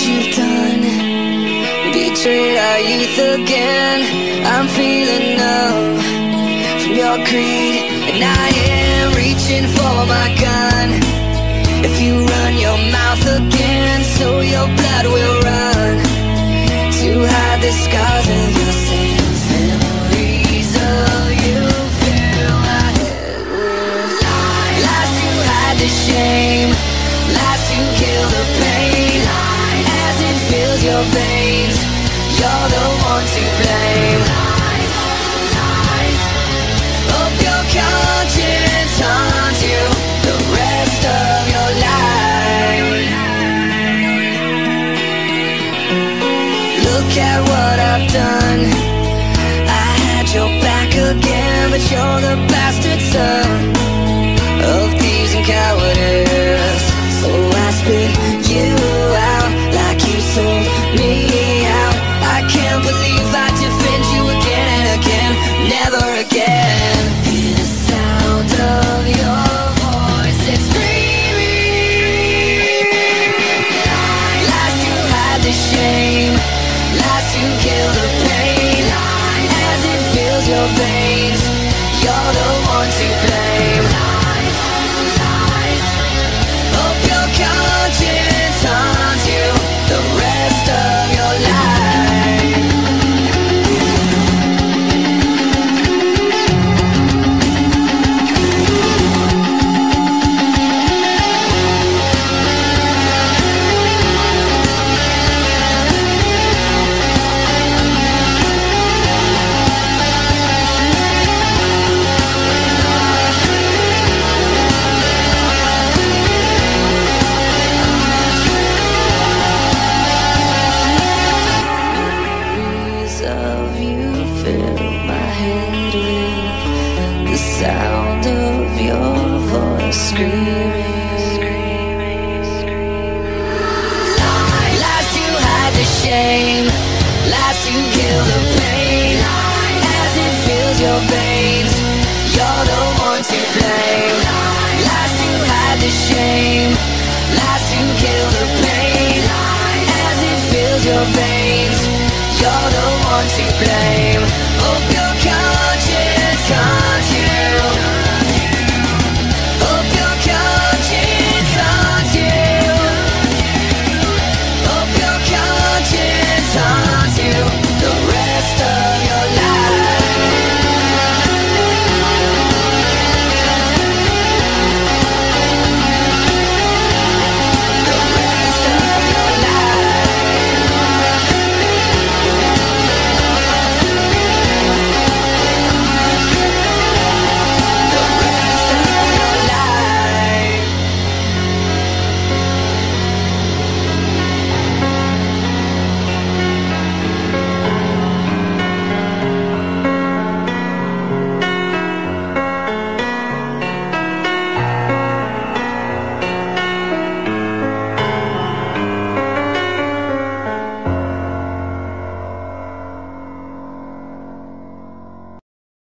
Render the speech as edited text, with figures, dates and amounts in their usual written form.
you've done, betrayed our youth again. I'm feeling numb from your greed, and I am reaching for my gun. If you run your mouth again, so your blood will run to hide the scars of your sins. Memories of you fill my head with lies. Lies to hide the shame, lies to kill the pain. As it fills your veins, you're the one to blame. Hope your conscience haunts you the rest of your life. Look at what I've done. I had your back again, but you're the bastard son of thieves and cowardice. So I spit you out like you sold me out. I can't believe I defend you again and again. Never again. Hear the sound of your voice, it's screaming. Lies to hide the shame, lies to kill the pain. As it fills your veins, you're the one to blame. Hope your conscience haunts you the rest of your life. Memories of you fill my head with the sound of your voice screaming. Lies to hide the shame, lies to kill the pain. As it fills your veins, you're the one to blame. Lies to hide the shame,